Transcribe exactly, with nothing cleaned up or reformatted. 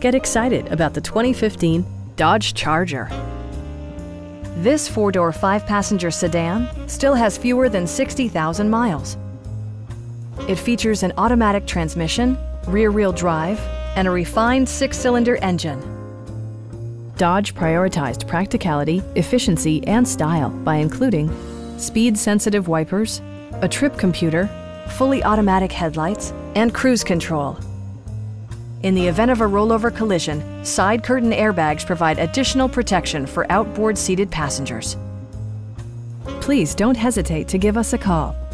Get excited about the twenty fifteen Dodge Charger. This four-door, five-passenger sedan still has fewer than sixty thousand miles. It features an automatic transmission, rear-wheel drive, and a refined six-cylinder engine. Dodge prioritized practicality, efficiency, and style by including speed-sensitive wipers, a trip computer, fully automatic headlights, and cruise control. In the event of a rollover collision, side curtain airbags provide additional protection for outboard seated passengers. Please don't hesitate to give us a call.